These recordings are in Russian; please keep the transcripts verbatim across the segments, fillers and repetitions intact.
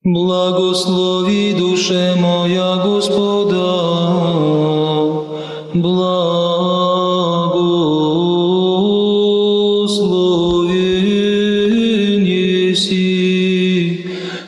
Благослови, душе моя, Господа, благословен еси,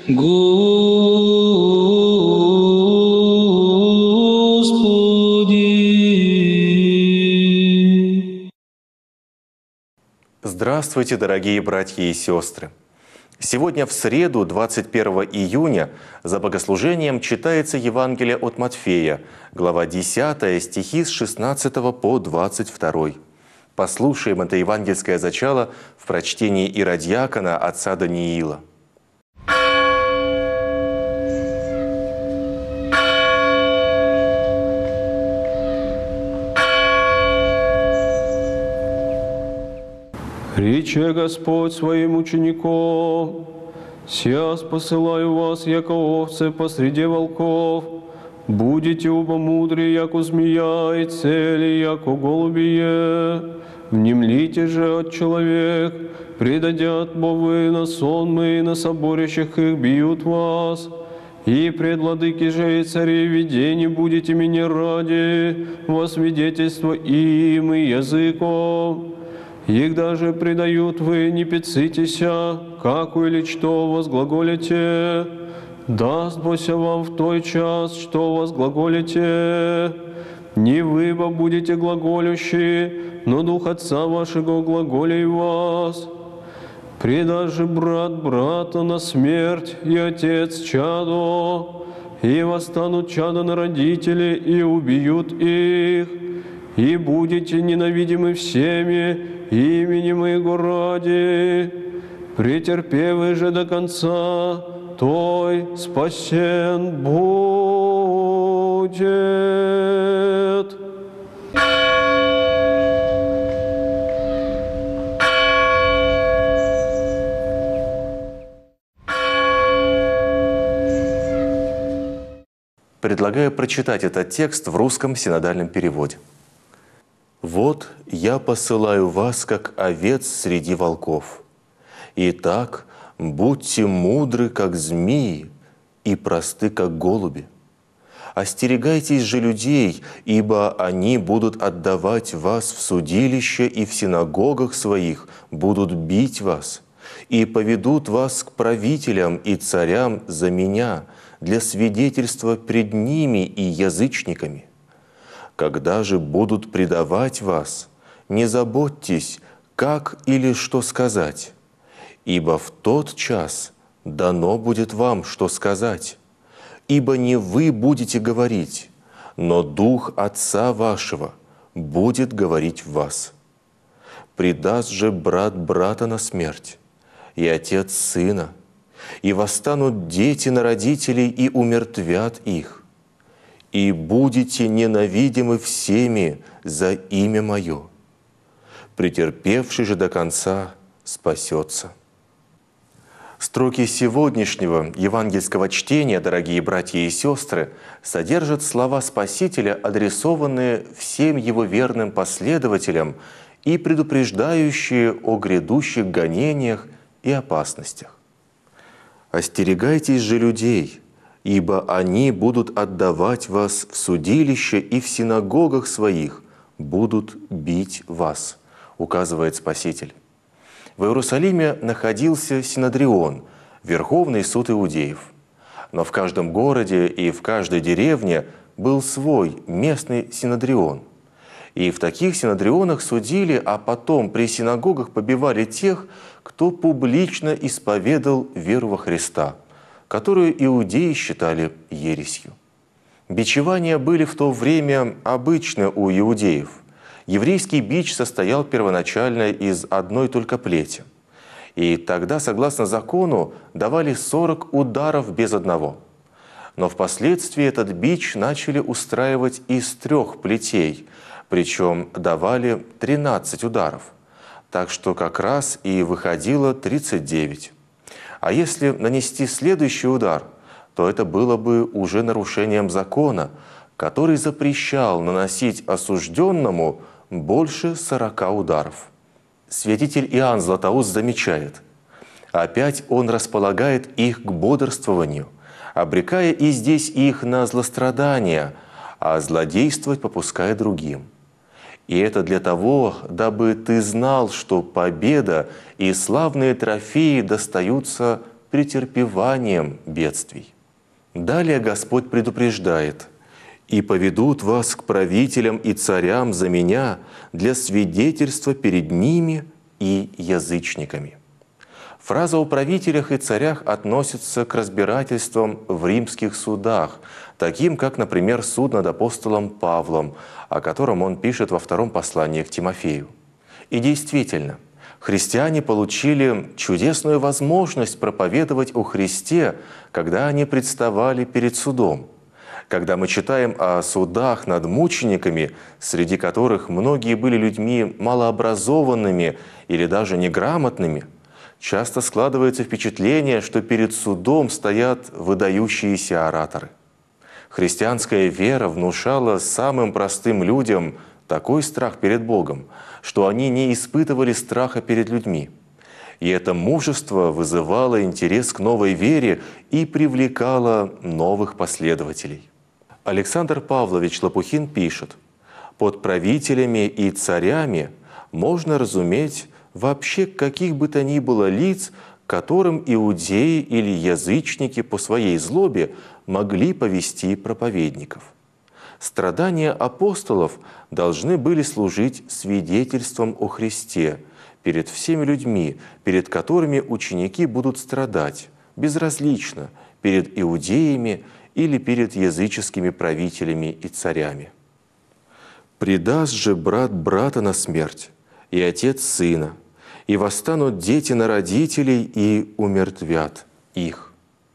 Господи. Здравствуйте, дорогие братья и сестры! Сегодня в среду, двадцать первого июня, за богослужением читается Евангелие от Матфея, глава десятая, стихи с шестнадцатого по двадцать второй. Послушаем это евангельское зачало в прочтении иродиакона отца Даниила. Рече Господь своим ученикам: «Сяс посылаю вас, яко овцы посреди волков. Будете оба мудры, яко змея, и цели, яко голубие. Внемлите же от человек, предадят бовы на сонмы, и на соборищах их бьют вас. И пред владыки же и царей видений будете меня ради, во свидетельство им и языком. Их даже предают вы, не пецитеся, како или что возглаголите. Даст Бося вам в той час, что возглаголите. Не вы бо будете глаголющи, но Дух Отца вашего глаголей вас. Предашь же брат брата на смерть, и отец чадо, и восстанут чада на родителей, и убьют их. И будете ненавидимы всеми именем Моего ради. Претерпевый же до конца, той спасен будет». Предлагаю прочитать этот текст в русском синодальном переводе. «Вот я посылаю вас, как овец среди волков. Итак, будьте мудры, как змеи, и просты, как голуби. Остерегайтесь же людей, ибо они будут отдавать вас в судилище, и в синагогах своих будут бить вас, и поведут вас к правителям и царям за меня, для свидетельства пред ними и язычниками. Когда же будут предавать вас, не заботьтесь, как или что сказать, ибо в тот час дано будет вам, что сказать. Ибо не вы будете говорить, но Дух Отца вашего будет говорить в вас. Предаст же брат брата на смерть, и отец сына, и восстанут дети на родителей и умертвят их. И будете ненавидимы всеми за имя Мое. Претерпевший же до конца спасется». Строки сегодняшнего евангельского чтения, дорогие братья и сестры, содержат слова Спасителя, адресованные всем Его верным последователям и предупреждающие о грядущих гонениях и опасностях. «Остерегайтесь же людей, ибо они будут отдавать вас в судилище, и в синагогах своих будут бить вас», указывает Спаситель. В Иерусалиме находился Синодрион, Верховный суд иудеев. Но в каждом городе и в каждой деревне был свой местный Синодрион. И в таких Синодрионах судили, а потом при синагогах побивали тех, кто публично исповедал веру во Христа, которую иудеи считали ересью. Бичевания были в то время обычны у иудеев. Еврейский бич состоял первоначально из одной только плети. И тогда, согласно закону, давали сорок ударов без одного. Но впоследствии этот бич начали устраивать из трех плетей, причем давали тринадцать ударов. Так что как раз и выходило тридцать девять. А если нанести следующий удар, то это было бы уже нарушением закона, который запрещал наносить осужденному больше сорока ударов. Святитель Иоанн Златоуст замечает: Опять Он располагает их к бодрствованию, обрекая и здесь их на злострадания, а злодействовать попуская другим. И это для того, дабы ты знал, что победа и славные трофеи достаются претерпеванием бедствий. Далее Господь предупреждает: «И поведут вас к правителям и царям за Меня для свидетельства перед ними и язычниками». Фраза о правителях и царях относится к разбирательствам в римских судах, таким как, например, суд над апостолом Павлом, о котором он пишет во втором послании к Тимофею. И действительно, христиане получили чудесную возможность проповедовать о Христе, когда они представали перед судом. Когда мы читаем о судах над мучениками, среди которых многие были людьми малообразованными или даже неграмотными, часто складывается впечатление, что перед судом стоят выдающиеся ораторы. Христианская вера внушала самым простым людям такой страх перед Богом, что они не испытывали страха перед людьми. И это мужество вызывало интерес к новой вере и привлекало новых последователей. Александр Павлович Лопухин пишет: «Под правителями и царями можно разуметь вообще каких бы то ни было лиц, которым иудеи или язычники по своей злобе могли повести проповедников. Страдания апостолов должны были служить свидетельством о Христе перед всеми людьми, перед которыми ученики будут страдать, безразлично, перед иудеями или перед языческими правителями и царями. Предаст же брат брата на смерть, и отец сына, и восстанут дети на родителей и умертвят их».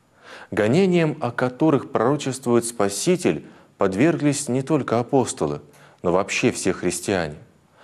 Гонениям, о которых пророчествует Спаситель, подверглись не только апостолы, но вообще все христиане.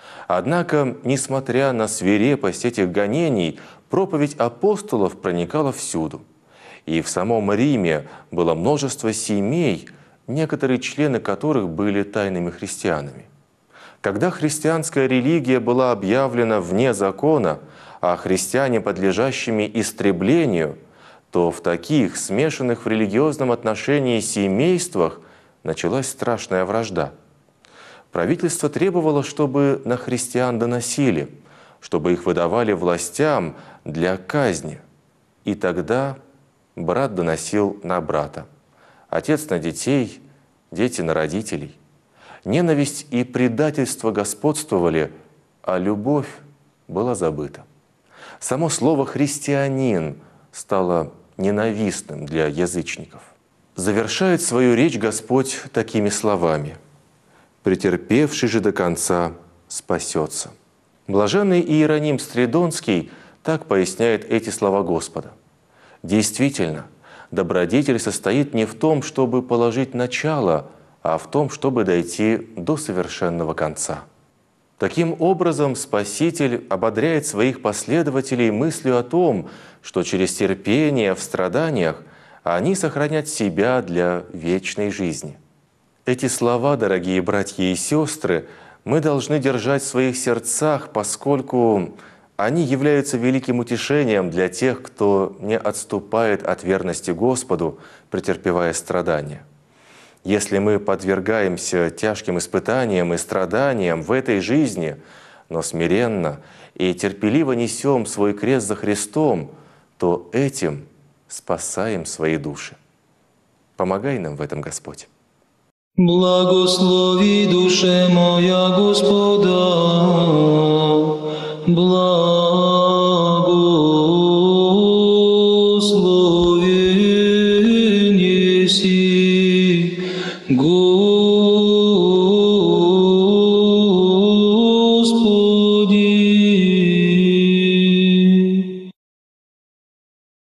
Однако, несмотря на свирепость этих гонений, проповедь апостолов проникала всюду. И в самом Риме было множество семей, некоторые члены которых были тайными христианами. Когда христианская религия была объявлена вне закона, а христиане подлежащими истреблению, то в таких смешанных в религиозном отношении семействах началась страшная вражда. Правительство требовало, чтобы на христиан доносили, чтобы их выдавали властям для казни. И тогда брат доносил на брата, отец на детей, дети на родителей. Ненависть и предательство господствовали, а любовь была забыта. Само слово «христианин» стало ненавистным для язычников. Завершает свою речь Господь такими словами: «Претерпевший же до конца спасется». Блаженный Иероним Стридонский так поясняет эти слова Господа. Действительно, добродетель состоит не в том, чтобы положить начало, а в том, чтобы дойти до совершенного конца. Таким образом, Спаситель ободряет своих последователей мыслью о том, что через терпение в страданиях они сохранят себя для вечной жизни. Эти слова, дорогие братья и сестры, мы должны держать в своих сердцах, поскольку они являются великим утешением для тех, кто не отступает от верности Господу, претерпевая страдания. Если мы подвергаемся тяжким испытаниям и страданиям в этой жизни, но смиренно и терпеливо несем свой крест за Христом, то этим спасаем свои души. Помогай нам в этом, Господь. Благослови душе моя Господа,